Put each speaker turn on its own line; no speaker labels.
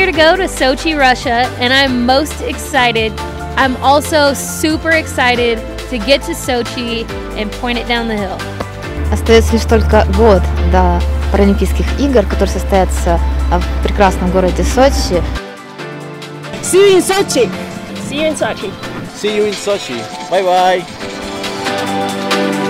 year to go to Sochi, Russia, and I'm most excited. I'm also super excited to get to Sochi and point it down the hill.
Остается лишь только год до Паралимпийских игр, которые состоятся в прекрасном городе Сочи.
See you in Sochi.
See you in Sochi.
See you in Sochi. Bye bye.